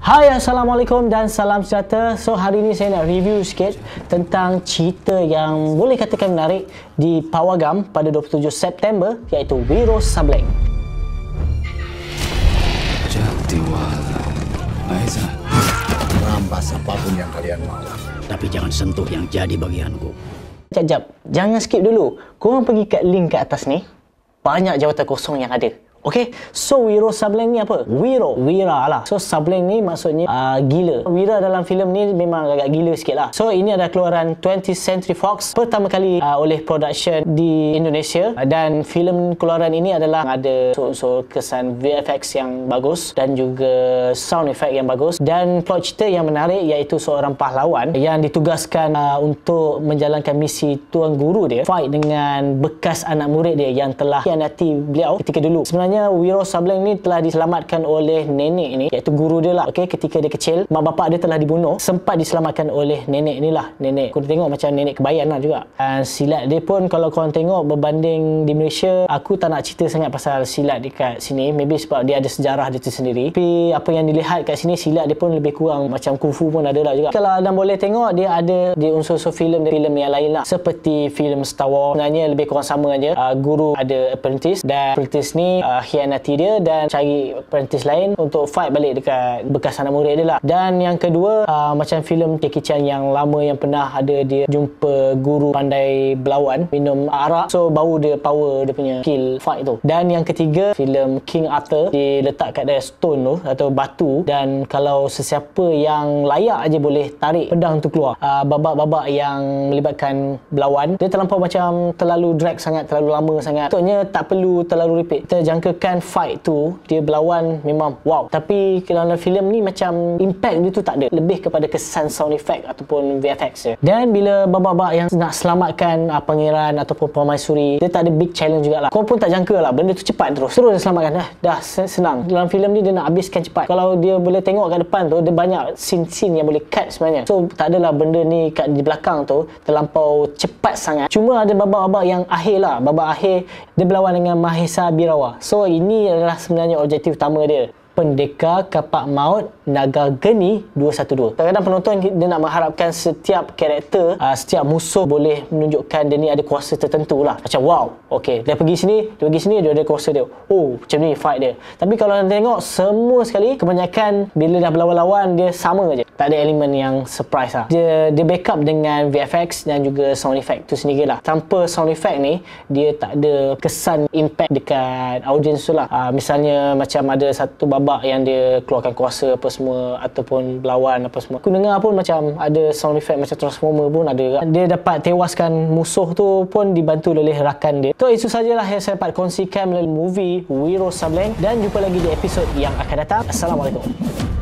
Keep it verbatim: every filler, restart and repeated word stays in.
Hai, Assalamualaikum dan salam sejahtera. So, hari ini saya nak review sikit tentang cerita yang boleh katakan menarik di Pawagam pada dua puluh tujuh September, iaitu Wiro Sableng. Jatiwala, Aizah. Rampas apapun yang kalian mau. Tapi jangan sentuh yang jadi bagianku. Jap, jap. Jangan skip dulu. Korang pergi kat link kat atas ni. Banyak jawatan kosong yang ada. Okey, so Wiro Sableng ni apa? Wiro, Wira lah. So Sableng ni maksudnya uh, gila. Wira dalam filem ni memang agak gila sikit lah. So ini adalah keluaran twentieth Century Fox, pertama kali uh, oleh production di Indonesia, uh, dan filem keluaran ini adalah ada unsur kesan V F X yang bagus dan juga sound effect yang bagus, dan plot cerita yang menarik, iaitu seorang pahlawan yang ditugaskan uh, untuk menjalankan misi tuan guru dia fight dengan bekas anak murid dia yang telah khianati beliau ketika dulu. Sebenarnya Wiro Sableng ni telah diselamatkan oleh nenek ni, iaitu guru dia lah. Okey, ketika dia kecil, mak bapak dia telah dibunuh, sempat diselamatkan oleh nenek ni lah. Nenek, aku tengok macam nenek kebayan lah juga. Dan silat dia pun kalau korang tengok berbanding di Malaysia, aku tak nak cerita sangat pasal silat dekat sini, maybe sebab dia ada sejarah dia tu sendiri. Tapi apa yang dilihat kat sini, silat dia pun lebih kurang macam kungfu pun ada lah juga. Kalau anda boleh tengok, dia ada di unsur-unsur filem filem yang lain lah, seperti filem Star Wars. Sebenarnya lebih kurang sama aja. Uh, guru ada apprentice, dan apprentice ni uh, khianati dia dan cari apprentice lain untuk fight balik dekat bekas anak murid dia lah. Dan yang kedua, uh, macam filem Jackie Chan yang lama yang pernah ada dia jumpa guru pandai berlawan, minum arak, so baru dia power dia punya skill fight tu. Dan yang ketiga, filem King Arthur, diletak kat dia stone tu atau batu, dan kalau sesiapa yang layak aja boleh tarik pedang tu keluar. Uh, babak-babak yang melibatkan berlawan, dia terlampau macam terlalu drag sangat, terlalu lama sangat. Maksudnya tak perlu terlalu repeat. Kita jangkakan fight tu, dia berlawan memang wow. Tapi dalam filem ni macam impact dia tu tak ada. Lebih kepada kesan sound effect ataupun V F X je. Dan bila babak-babak yang nak selamatkan uh, pangeran ataupun permaisuri, dia tak ada big challenge jugalah. Kau pun tak jangka lah, benda tu cepat terus. Terus dia selamatkan. Dah, dah senang. Dalam filem ni dia nak habiskan cepat. Kalau dia boleh tengok kat depan tu, dia banyak scene-scene yang boleh cut sebenarnya. So tak adalah benda ni kat di belakang tu terlampau cepat sangat. Cuma ada babak-babak yang akhir lah. Babak akhir dia berlawan dengan Mahesa Birawa. So ini adalah sebenarnya objektif utama dia. Pendekar Kapak Maut Naga Geni dua satu dua. Kadang-kadang penonton dia nak mengharapkan setiap karakter, uh, setiap musuh boleh menunjukkan dia ni ada kuasa tertentu lah. Macam wow, ok, dia pergi sini, dia pergi sini, dia ada kuasa dia. Oh, macam ni fight dia. Tapi kalau anda tengok, semua sekali, kebanyakan bila dah berlawan-lawan, dia sama je. Tak ada elemen yang surprise lah. Dia, dia backup dengan V F X dan juga sound effect tu sendiri lah. Tanpa sound effect ni, dia tak ada kesan impact dekat audience tu lah. Uh, misalnya macam ada satu babak yang dia keluarkan kuasa apa semua, ataupun berlawan apa semua, aku dengar pun macam ada sound effect macam Transformer pun ada. Dia dapat tewaskan musuh tu pun dibantu oleh rakan dia. So itu sajalah yang saya dapat kongsikan melalui movie Wiro Sableng, dan jumpa lagi di episod yang akan datang. Assalamualaikum.